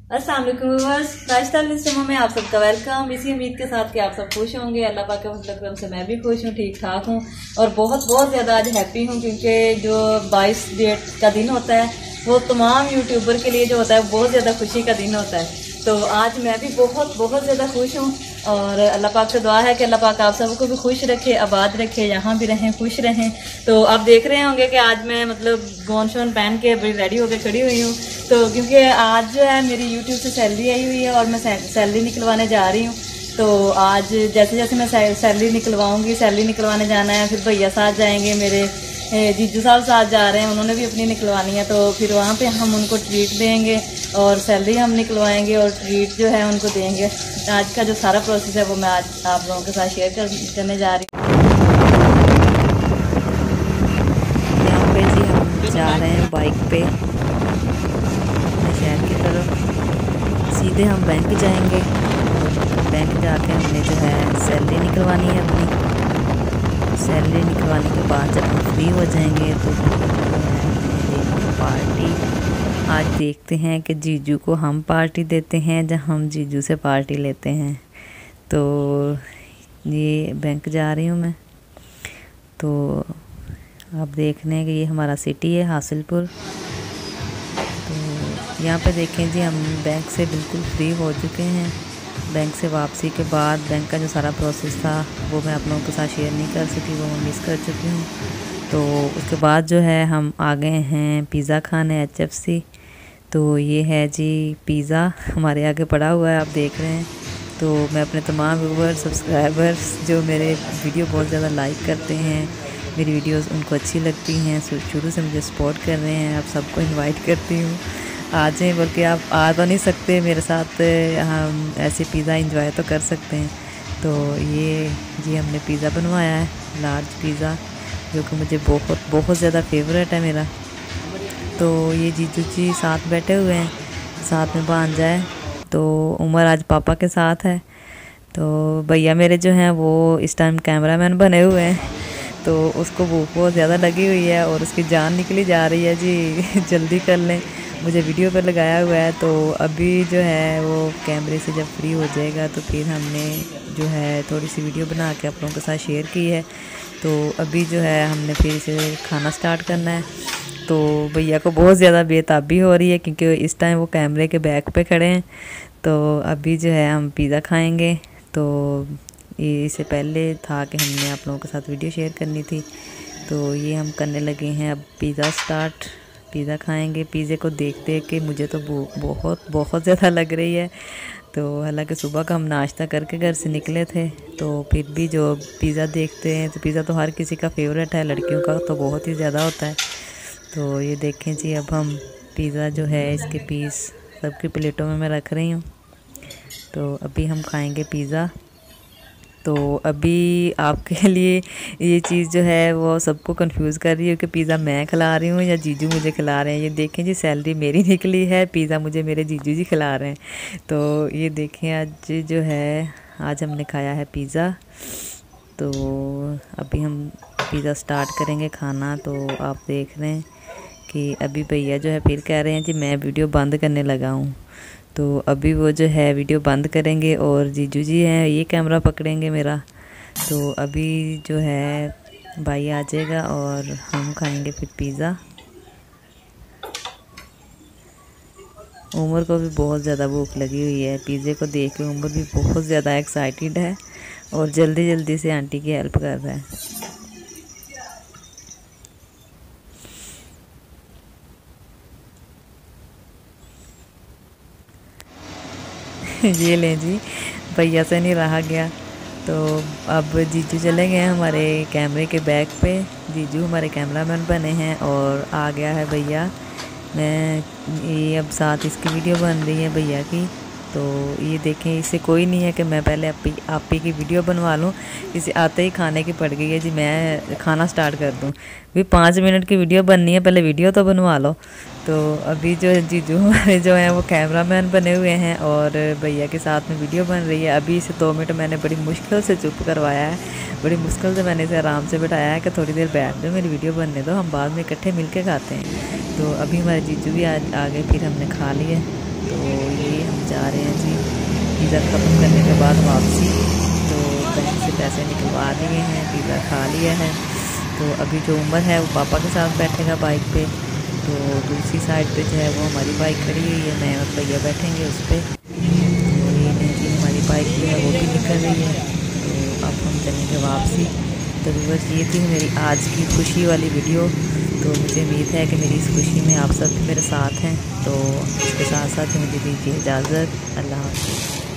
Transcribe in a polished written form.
अस्सलाम वालेकुम व्यूअर्स, नाश्ता लिस्टों में आप सबका वेलकम। इसी उम्मीद के साथ कि आप सब खुश होंगे। अल्लाह पाक के फजल करम से मैं भी खुश हूँ, ठीक ठाक हूँ और बहुत बहुत ज़्यादा आज हैप्पी हूँ क्योंकि जो 22 डेट का दिन होता है वो तमाम यूट्यूबर के लिए जो होता है बहुत ज़्यादा खुशी का दिन होता है। तो आज मैं भी बहुत बहुत ज़्यादा खुश हूँ और अल्लाह पाक से दुआ है कि अल्लाह पाक आप सबको भी खुश रखे, आबाद रखे, यहाँ भी रहें, खुश रहें। तो आप देख रहे होंगे कि आज मैं मतलब गौन शौन पहन के बड़ी रेडी होकर खड़ी हुई हूँ। तो क्योंकि आज जो है मेरी यूट्यूब से सैलरी आई हुई है और मैं सैलरी निकलवाने जा रही हूँ। तो आज जैसे जैसे मैं सैलरी निकलवाऊँगी, सैलरी निकलवाने जाना है, फिर भैया साथ जाएंगे, मेरे जीजू साहब साथ जा रहे हैं, उन्होंने भी अपनी निकलवानी है। तो फिर वहाँ पे हम उनको ट्रीट देंगे और सैलरी हम निकलवाएंगे और ट्रीट जो है उनको देंगे। आज का जो सारा प्रोसेस है वो मैं आज आप लोगों के साथ शेयर करने जा रही हूँ। यहाँ पे जी हम जा रहे हैं बाइक पे शहर की तरफ। सीधे हम बैंक जाएंगे, बैंक जाके हमने जो है सैलरी निकलवानी है अपनी। सैलरी निकलवाने के बाद जब हम फ्री हो जाएंगे तो पार्टी आज देखते हैं कि जीजू को हम पार्टी देते हैं या हम जीजू से पार्टी लेते हैं। तो ये बैंक जा रही हूँ मैं। तो आप देख रहे हैं कि ये हमारा सिटी है हासिलपुर। तो यहाँ पे देखें जी हम बैंक से बिल्कुल फ्री हो चुके हैं। बैंक से वापसी के बाद बैंक का जो सारा प्रोसेस था वो मैं आप लोगों के साथ शेयर नहीं कर सकी, वो मैं मिस कर चुकी हूँ। तो उसके बाद जो है हम आ गए हैं पिज़्ज़ा खाने HFC। तो ये है जी पिज़्ज़ा हमारे आगे पड़ा हुआ है, आप देख रहे हैं। तो मैं अपने तमाम व्यूवर्स, सब्सक्राइबर्स जो मेरे वीडियो बहुत ज़्यादा लाइक करते हैं, मेरी वीडियोस उनको अच्छी लगती हैं, शुरू से मुझे सपोर्ट कर रहे हैं, आप सबको इनवाइट करती हूँ आ जाएँ। बल्कि आप आ तो नहीं सकते मेरे साथ, हम ऐसे पिज़्ज़ा इंजॉय तो कर सकते हैं। तो ये जी हमने पिज़्ज़ा बनवाया है, लार्ज पिज़्ज़ा, जो कि मुझे बहुत बहुत ज़्यादा फेवरेट है मेरा। तो ये जीजू जी साथ बैठे हुए हैं, साथ में भांजा है। तो उमर आज पापा के साथ है। तो भैया मेरे जो हैं वो इस टाइम कैमरामैन बने हुए हैं। तो उसको भूख बहुत ज़्यादा लगी हुई है और उसकी जान निकली जा रही है जी जल्दी कर लें, मुझे वीडियो पर लगाया हुआ है। तो अभी जो है वो कैमरे से जब फ्री हो जाएगा तो फिर हमने जो है थोड़ी सी वीडियो बना के आप लोगों के साथ शेयर की है। तो अभी जो है हमने फिर इसे खाना स्टार्ट करना है। तो भैया को बहुत ज़्यादा बेताबी हो रही है क्योंकि इस टाइम वो कैमरे के बैक पे खड़े हैं। तो अभी जो है हम पिज़्ज़ा खाएँगे। तो इससे पहले था कि हमने आप लोगों के साथ वीडियो शेयर करनी थी। तो ये हम करने लगे हैं अब पिज़्ज़ा स्टार्ट। पिज़्ज़ा खाएंगे। पिज़्ज़े को देख देख के मुझे तो भूख बहुत बहुत ज़्यादा लग रही है। तो हालांकि सुबह का हम नाश्ता करके घर से निकले थे, तो फिर भी जो पिज़्ज़ा देखते हैं तो पिज़्ज़ा तो हर किसी का फेवरेट है, लड़कियों का तो बहुत ही ज़्यादा होता है। तो ये देखें जी अब हम पिज़्ज़ा जो है इसके पीस सबकी प्लेटों में मैं रख रही हूँ। तो अभी हम खाएँगे पिज़्ज़ा। तो अभी आपके लिए ये चीज़ जो है वो सबको कंफ्यूज कर रही है कि पिज़्ज़ा मैं खिला रही हूँ या जीजू मुझे खिला रहे हैं। ये देखें जी सैलरी मेरी निकली है, पिज़्ज़ा मुझे मेरे जीजू जी खिला रहे हैं। तो ये देखें आज जो है आज हमने खाया है पिज़्ज़ा। तो अभी हम पिज़्ज़ा स्टार्ट करेंगे खाना। तो आप देख रहे हैं कि अभी भैया जो है फिर कह रहे हैं जी मैं वीडियो बंद करने लगा हूँ। तो अभी वो जो है वीडियो बंद करेंगे और जीजू जी हैं ये कैमरा पकड़ेंगे मेरा। तो अभी जो है भाई आ जाएगा और हम खाएंगे फिर पिज़्ज़ा। उमर को भी बहुत ज़्यादा भूख लगी हुई है, पिज़्ज़े को देख के उमर भी बहुत ज़्यादा एक्साइटेड है और जल्दी जल्दी से आंटी की हेल्प कर रहा है। ये लें जी भैया से नहीं रहा गया। तो अब जीजू चले गए हैं हमारे कैमरे के बैक पे। जीजू हमारे कैमरामैन बने हैं और आ गया है भैया। मैं ये अब साथ इसकी वीडियो बन रही है भैया की। तो ये देखें इससे कोई नहीं है कि मैं पहले आप ही की वीडियो बनवा लूँ, इसे आते ही खाने की पड़ गई है जी मैं खाना स्टार्ट कर दूँ। भी 5 मिनट की वीडियो बननी है, पहले वीडियो तो बनवा लो। तो अभी जो जीजू हमारे जो हैं वो कैमरामैन बने हुए हैं और भैया के साथ में वीडियो बन रही है। अभी इसे 2 मिनट मैंने बड़ी मुश्किल से चुप करवाया है, बड़ी मुश्किल से मैंने इसे आराम से बैठाया है कि थोड़ी देर बैठ दो, मेरी वीडियो बनने दो, हम बाद में इकट्ठे मिल के खाते हैं। तो अभी हमारे जीजू भी आ गए, फिर हमने खा लिए। तो ये हम जा रहे हैं जी पिज़्ज़ा ख़त्म करने के बाद वापसी। तो बैंक से पैसे निकलवा लिए हैं, पिज़्ज़ा खा लिया है। तो अभी जो उमर है वो पापा के साथ बैठेगा बाइक पे। तो दूसरी साइड पे जो है वो हमारी बाइक खड़ी हुई है, मैं और भैया बैठेंगे उस पर। तो ये जी हमारी बाइक जो है वो भी निकल रही है। तो अब हम चलेंगे वापसी। तो बस ये थी मेरी आज की खुशी वाली वीडियो। तो मुझे उम्मीद है कि मेरी इस खुशी में आप सब भी मेरे साथ हैं। तो इसके साथ साथ मुझे दीजिए इजाज़त। अल्लाह हाफ़िज़।